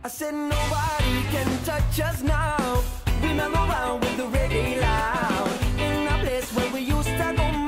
I said nobody can touch us now. We mellow around with the reggae loud in a place where we used to go